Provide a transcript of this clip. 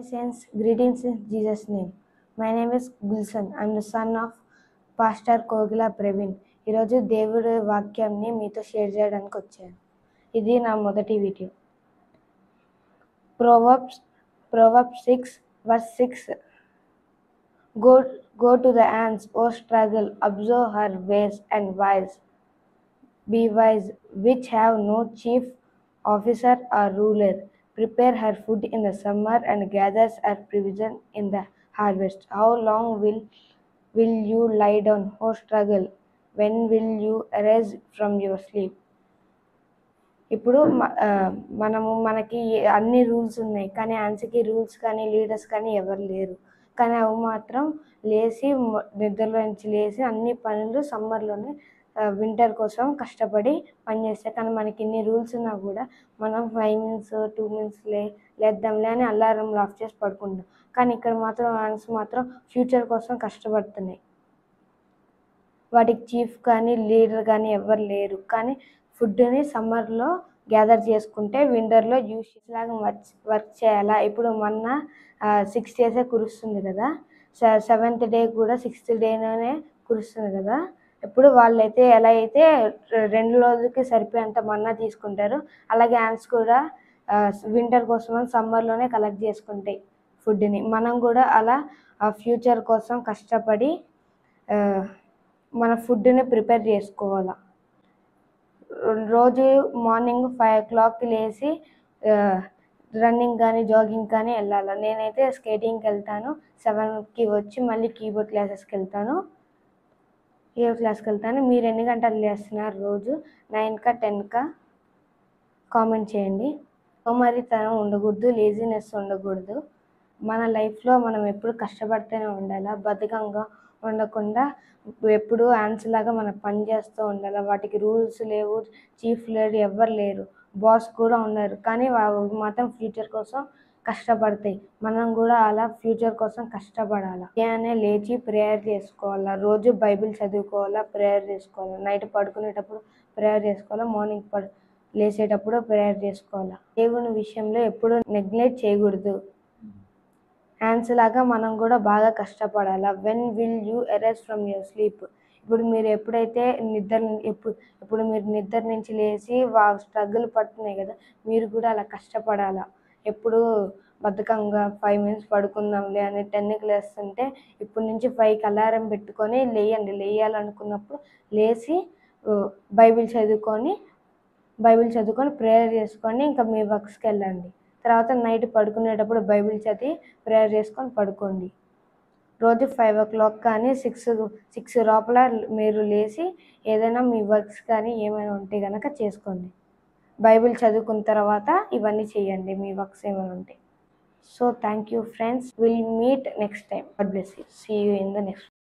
Saints, greetings in Jesus' name. My name is Gulshan. I'm the son of pastor Kogila Praveen. ఈరోజు దేవుడి వాక్యాన్ని మీతో share చేయడానికి వచ్చాను. ఇది నా మొదటి video. Proverbs 6:6. Go to the ants, O struggle, observe her ways and be wise, which have no chief officer or ruler. Prepare her food in the summer and gathers her provision in the harvest. How long will you lie down, O struggle? When will you arise from your sleep? ఇప్పుడు మనకి అన్ని rules ఉన్నాయి, కానీ ఆన్సర్కి rules కానీ leaders కానీ ఎవరు లేరు. కానీ అవి మాత్రం నిద్రలో నుంచి లేచి అన్ని పనులు సమ్మర్లోనే వింటర్ కోసం కష్టపడి పనిచేస్తాయి. కానీ మనకి ఇన్ని రూల్స్ ఉన్నా కూడా మనం 5 minutes 2 minutes లేద్దాంలే అని అలారం ఆఫ్ చేసి పడుకుంటాం. కానీ ఇక్కడ మాత్రం ఆన్స్ మాత్రం ఫ్యూచర్ కోసం కష్టపడుతున్నాయి. వాటికి చీఫ్ కానీ లీడర్ కానీ ఎవరు లేరు. కానీ ఫుడ్ని సమ్మర్లో గ్యాదర్ చేసుకుంటే వింటర్లో యూస్ లాగా వర్క్ చేయాలా. ఇప్పుడు మొన్న 6 days కురుస్తుంది కదా, 7th day కూడా 6th dayలోనే కురుస్తుంది కదా. ఇప్పుడు వాళ్ళైతే ఎలా అయితే 2 రోజులకి సరిపోయేంత మన్నా తీసుకుంటారు, అలాగే యాంట్స్ కూడా వింటర్ కోసం సమ్మర్లోనే కలెక్ట్ చేసుకుంటాయి ఫుడ్ని. మనం కూడా అలా ఫ్యూచర్ కోసం కష్టపడి మన ఫుడ్ని ప్రిపేర్ చేసుకోవాలి. రోజు మార్నింగ్ 5 o'clock లేచి రన్నింగ్ కానీ జాగింగ్ కానీ వెళ్ళాలి. నేనైతే స్కేటింగ్కి వెళ్తాను, 7కి వచ్చి మళ్ళీ కీబోర్డ్ క్లాసెస్కి వెళ్తాను, క్లాస్కి వెళ్తాను. మీరు ఎన్ని గంటలు లేస్తున్నారు రోజు? 9కా 10కా కామెంట్ చేయండి. సోమరితనం ఉండకూడదు, లేజినెస్ ఉండకూడదు. మన లైఫ్లో మనం ఎప్పుడు కష్టపడుతూనే ఉండాలి, బద్ధకంగా ఉండకుండా ఎప్పుడు ఆన్సర్ లాగా మనం పని చేస్తూ ఉండాలి. వాటికి రూల్స్ లేవు, చీఫ్ లేడు, ఎవ్వరు లేరు, బాస్ కూడా ఉన్నారు, కానీ మాత్రం ఫ్యూచర్ కోసం కష్టపడతాయి. మనం కూడా అలా ఫ్యూచర్ కోసం కష్టపడాలి. ఉదయాన్నే లేచి ప్రేయర్ చేసుకోవాలా, రోజు బైబిల్ చదువుకోవాలా, ప్రేయర్ చేసుకోవాలా, నైట్ పడుకునేటప్పుడు ప్రేయర్ చేసుకోవాలా, మార్నింగ్ లేచేటప్పుడు ప్రేయర్ చేసుకోవాలా. దేవుని విషయంలో ఎప్పుడు నెగ్లెక్ట్ చేయకూడదు. ఆన్సర్ లాగా మనం కూడా బాగా కష్టపడాలా. When will you arise from your sleep? ఇప్పుడు మీరు ఎప్పుడైతే ఇప్పుడు మీరు నిద్ర నుంచి లేచి స్ట్రగుల్ పడుతున్నాయి కదా, మీరు కూడా అలా కష్టపడాలా. ఎప్పుడు బద్ధకంగా 5 minutes పడుకుందాంలే అని 10కి లేస్తుంటే ఇప్పటి నుంచి 5కి అలారం పెట్టుకొని లేయాలనుకున్నప్పుడు లేచి బైబిల్ చదువుకొని ప్రేయర్ చేసుకొని ఇంకా మీ వర్క్స్కి వెళ్ళండి. తర్వాత నైట్ పడుకునేటప్పుడు బైబిల్ చదివి ప్రేయర్ చేసుకొని పడుకోండి. రోజు 5 o'clock కానీ 6 లోపల మీరు లేచి ఏదైనా మీ వర్క్స్ కానీ ఏమైనా ఉంటే కనుక చేసుకోండి. బైబిల్ చదువుకున్న తర్వాత ఇవన్నీ చేయండి, మీ వర్క్స్ ఏమైనా ఉంటే. So thank you friends, will meet next time. God bless you. See you in the next.